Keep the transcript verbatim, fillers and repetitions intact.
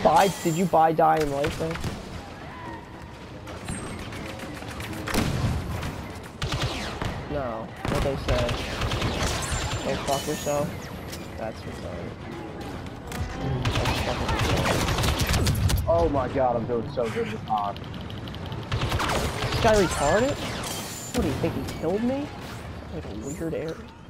buy? Did you buy Die in Life then? No. What they say? Go fuck yourself. That's retarded. Oh my god, I'm doing so good with Pod. This guy retarded? What do you think? He killed me? Like a weird area.